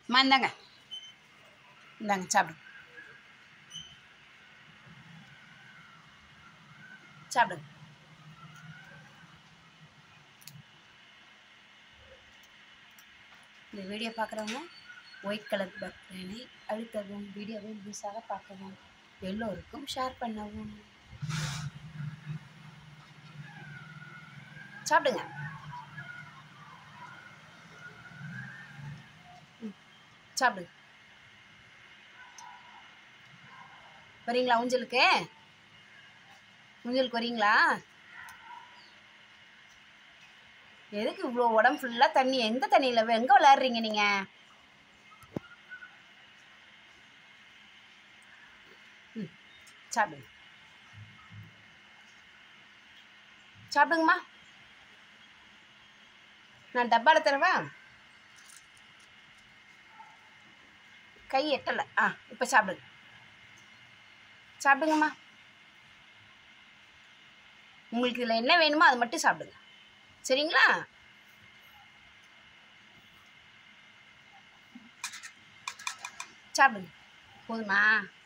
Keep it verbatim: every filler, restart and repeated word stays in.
அம்மா இந்தாங்க இந்தாங்க சாப்பிடுங்க சாப்பிடுங்க. இந்த வீடியோ பார்க்குறவங்க ஒயிட் கலர் பட்டனை அழுத்தவும், வீடியோவை முழுசாக பார்க்கவும், எல்லோருக்கும் ஷேர் பண்ணவும். சாப்பிடுங்க. சாப்பிடுங்க. வரீங்களா ஊஞ்சலுக்கு? ஊஞ்சலுக்கு வரீங்களா? எதுக்கு இவ்வளோ உடம்பு ஃபுல்லாக தண்ணி? எந்த தண்ணியில் எங்கே விளையாடுறீங்க நீங்கள்? ம் சாப்பிடுங்க. சாப்பிடுங்கம்மா. நான் டப்பாவில் தரவா? கை எட்டலை. ஆ இப்போ சாப்பிடுங்க. சாப்பிடுங்கம்மா. உங்களுக்கு இதில் என்ன வேணுமோ அது மட்டும் சாப்பிடுங்க, சரிங்களா? சாப்பிடுங்க. போதுமா?